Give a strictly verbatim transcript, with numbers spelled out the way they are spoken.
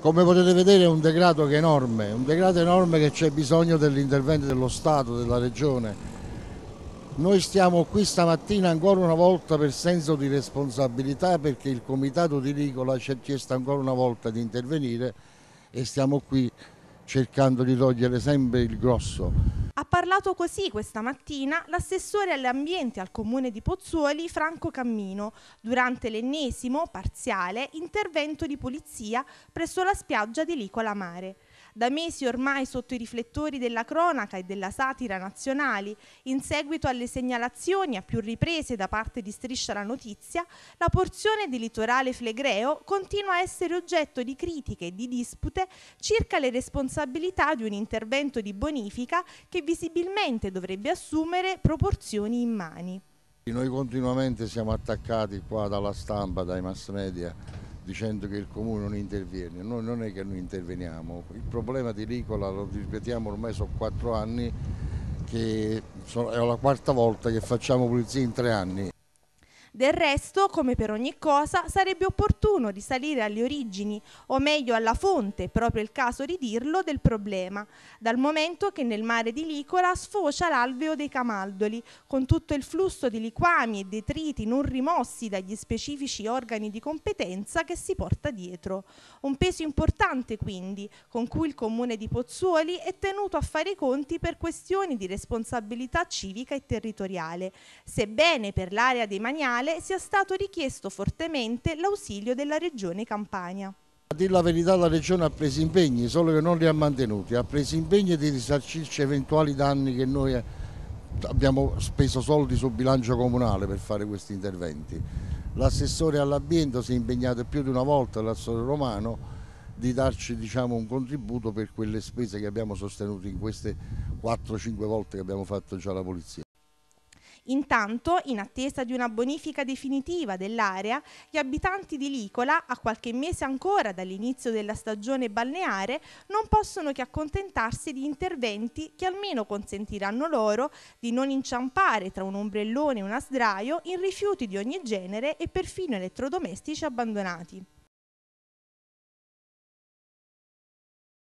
Come potete vedere è un degrado che è enorme, un degrado enorme che c'è bisogno dell'intervento dello Stato, della Regione. Noi stiamo qui stamattina ancora una volta per senso di responsabilità perché il Comitato di Ricola ci ha chiesto ancora una volta di intervenire e stiamo qui cercando di togliere sempre il grosso. Ha parlato così questa mattina l'assessore all'ambiente al comune di Pozzuoli, Franco Cammino, durante l'ennesimo, parziale, intervento di polizia presso la spiaggia di Licola Mare. Da mesi ormai sotto i riflettori della cronaca e della satira nazionali, in seguito alle segnalazioni a più riprese da parte di Striscia la Notizia, la porzione di litorale flegreo continua a essere oggetto di critiche e di dispute circa le responsabilità di un intervento di bonifica che visibilmente dovrebbe assumere proporzioni immani. Noi continuamente siamo attaccati qua dalla stampa, dai mass media, dicendo che il comune non interviene. Noi non è che noi interveniamo, il problema di Ricola lo ripetiamo ormai sono quattro anni, che è la quarta volta che facciamo pulizia in tre anni. Del resto, come per ogni cosa, sarebbe opportuno risalire alle origini, o meglio alla fonte, proprio il caso di dirlo, del problema, dal momento che nel mare di Licola sfocia l'alveo dei Camaldoli, con tutto il flusso di liquami e detriti non rimossi dagli specifici organi di competenza che si porta dietro. Un peso importante, quindi, con cui il comune di Pozzuoli è tenuto a fare i conti per questioni di responsabilità civica e territoriale, sebbene per l'area dei Magnali sia stato richiesto fortemente l'ausilio della Regione Campania. A dire la verità la Regione ha preso impegni, solo che non li ha mantenuti, ha preso impegni di risarcirci eventuali danni che noi abbiamo speso soldi sul bilancio comunale per fare questi interventi. L'assessore all'ambiente si è impegnato più di una volta, l'assessore Romano, di darci diciamo, un contributo per quelle spese che abbiamo sostenuto in queste quattro cinque volte che abbiamo fatto già la pulizia. Intanto, in attesa di una bonifica definitiva dell'area, gli abitanti di Licola, a qualche mese ancora dall'inizio della stagione balneare, non possono che accontentarsi di interventi che almeno consentiranno loro di non inciampare tra un ombrellone e una sdraio in rifiuti di ogni genere e perfino elettrodomestici abbandonati.